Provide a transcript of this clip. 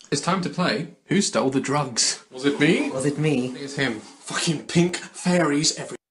It's time to play Who Stole the Drugs? Was it me? Was it me? It's him. Fucking pink fairies everywhere.